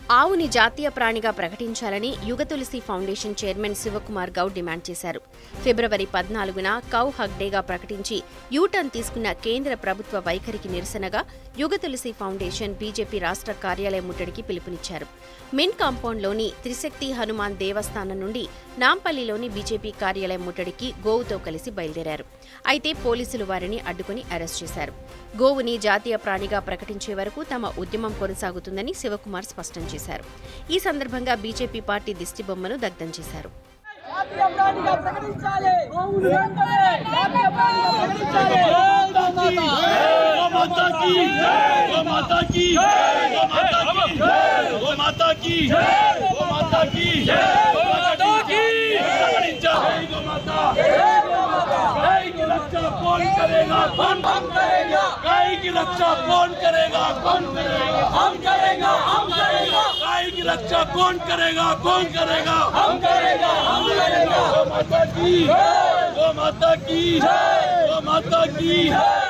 ఆవుని జాతీయ ప్రాణిగా ప్రకటించాలని Yugatulasi foundation chairman Shivakumar Goud demand చేశారు. ఫిబ్రవరి 14న కౌ హక్ డేగా ప్రకటించి యూటర్న్ తీసుకున్న కేంద్ర ప్రభుత్వ వైఖరికి నిరసనగా యుగతులసి ఫౌండేషన్ బీజేపీ రాష్ట్ర కార్యాలయం ముట్టడికి పిలుపునిచ్చారు. మిన్ కాంపౌండ్లోని త్రిశక్తి హనుమాన్ దేవస్థానం నుండి నాంపల్లిలోని బీజేపీ కార్యాలయం ముట్టడికి గోవుతో కలిసి బయలుదేరారు. అయితే పోలీసులు వారిని అడ్డుకుని అరెస్ట్ చేశారు. గోవుని జాతీయ ప్రాణిగా ప్రకటించే వరకు తమ ఉద్యమం కొనసాగుతుందని శివకుమార్ స్పష్టం చేశారు. ఈ సందర్భంగా బీజేపీ పార్టీ దిష్టిబొమ్మను దగ్ధం చేశారు. कौन करेगा कौन करेगा गाय की रक्षा कौन करेगा कौन करेगा हम करेगा हम करेगा गाय की रक्षा कौन करेगा हम करेगा गौ माता की गौ माता की गौ माता की